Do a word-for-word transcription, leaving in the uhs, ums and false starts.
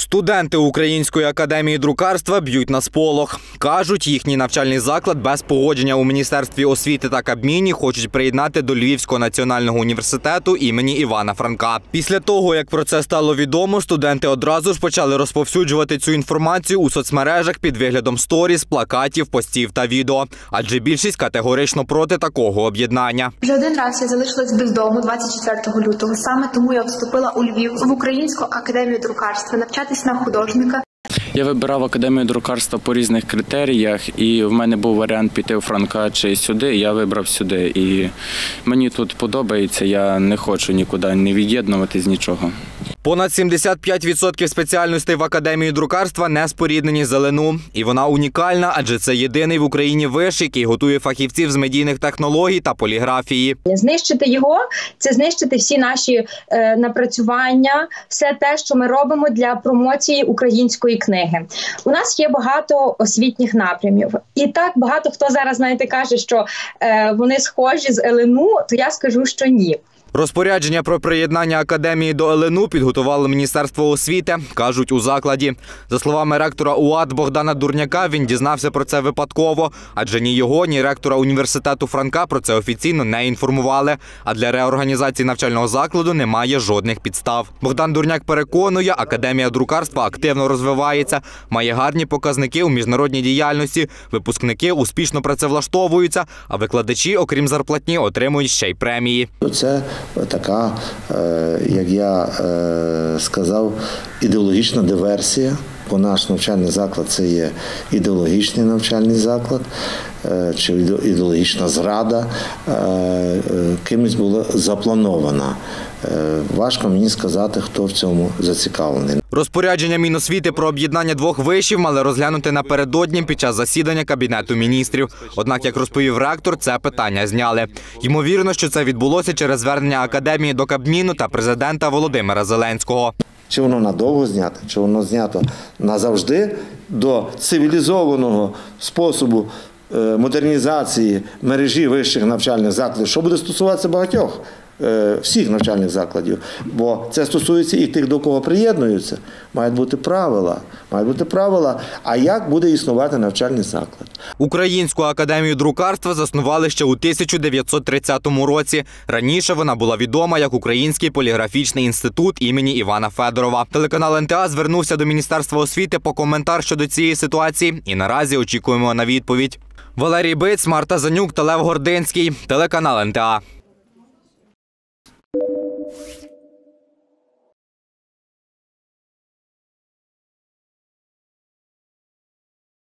Студенти Української академії друкарства б'ють на сполох. Кажуть, їхній навчальний заклад без погодження у Міністерстві освіти та Кабміні хочуть приєднати до Львівського національного університету імені Івана Франка. Після того, як про це стало відомо, студенти одразу ж почали розповсюджувати цю інформацію у соцмережах під виглядом сторіс, плакатів, постів та відео. Адже більшість категорично проти такого об'єднання. Вже один раз я залишилась без дому двадцять четвертого лютого. Саме тому я вступила у Львів в Українську академію друкарства навчатись на художника. Я вибирав академію друкарства по різних критеріях, і в мене був варіант піти у Франка чи сюди, я вибрав сюди. І мені тут подобається, я не хочу нікуди не від'єднуватись, нічого. Понад сімдесят п'ять відсотків спеціальностей в Академії друкарства не споріднені з ел ен у. І вона унікальна, адже це єдиний в Україні виш, який готує фахівців з медійних технологій та поліграфії. Знищити його – це знищити всі наші е, напрацювання, все те, що ми робимо для промоції української книги. У нас є багато освітніх напрямів. І так багато хто зараз, знаєте, каже, що е, вони схожі з ел ен у, то я скажу, що ні. Розпорядження про приєднання академії до ел ен у підготувало Міністерство освіти, кажуть у закладі. За словами ректора у а д Богдана Дурняка, він дізнався про це випадково, адже ні його, ні ректора університету Франка про це офіційно не інформували, а для реорганізації навчального закладу немає жодних підстав. Богдан Дурняк переконує, академія друкарства активно розвивається, має гарні показники у міжнародній діяльності, випускники успішно працевлаштовуються, а викладачі, окрім зарплатні, отримують ще й премії. Це така, як я сказав, ідеологічна диверсія, бо наш навчальний заклад – це є ідеологічний навчальний заклад, чи ідеологічна зрада, кимось була запланована. Важко мені сказати, хто в цьому зацікавлений. Розпорядження Міносвіти про об'єднання двох вишів мали розглянути напередодні під час засідання Кабінету міністрів. Однак, як розповів ректор, це питання зняли. Ймовірно, що це відбулося через звернення академії до Кабміну та президента Володимира Зеленського. Чи воно надовго знято, чи воно знято назавжди до цивілізованого способу модернізації мережі вищих навчальних закладів, що буде стосуватися багатьох всіх навчальних закладів, бо це стосується і тих, до кого приєднуються. Мають бути правила, мають бути правила, а як буде існувати навчальний заклад. Українську академію друкарства заснували ще у тисяча дев'ятсот тридцятому році. Раніше вона була відома як Український поліграфічний інститут імені Івана Федорова. Телеканал ен те а звернувся до Міністерства освіти по коментар щодо цієї ситуації і наразі очікуємо на відповідь. Валерій Биць, Марта Занюк та Лев Гординський. Телеканал ен те а.